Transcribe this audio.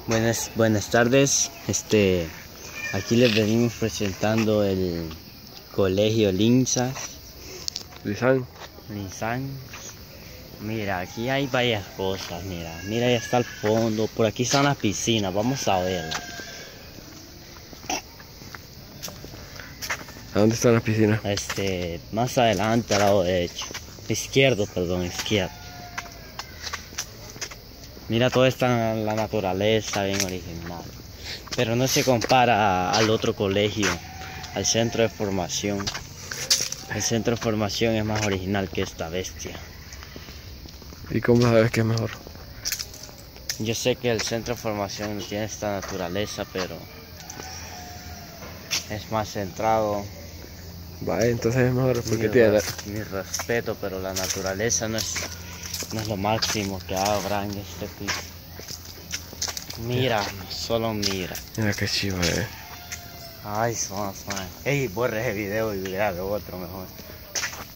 Buenas tardes. Aquí les venimos presentando el colegio Linzan. Mira, aquí hay varias cosas. Mira, ya está el fondo. Por aquí están las piscinas. Vamos a verlas. ¿A dónde están las piscinas? Más adelante, al lado derecho. Izquierdo. Mira, todo está en la naturaleza, bien original. Pero no se compara al otro colegio, al centro de formación. El centro de formación es más original que esta bestia. ¿Y cómo sabes que es mejor? Yo sé que el centro de formación no tiene esta naturaleza, pero es más centrado. Vale, entonces es mejor porque tiene... Mi respeto, pero la naturaleza no es lo máximo que habrá en este piso. Mira, solo mira. Mira qué chivo, Ay, son. Ey, borra ese video y grabe otro mejor.